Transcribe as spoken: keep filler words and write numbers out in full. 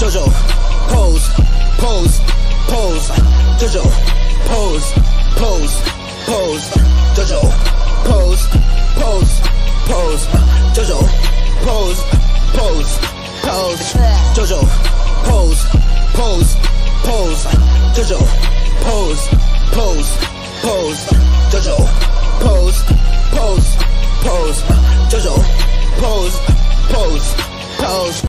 Jojo, pose, pose, pose. Jojo, pose, pose, pose. Jojo, pose, pose, pose. Jojo, pose, pose, pose. Jojo, pose, pose, pose. Jojo, pose, pose, pose. Jojo, pose, pose, pose. Jojo, pose, pose, pose.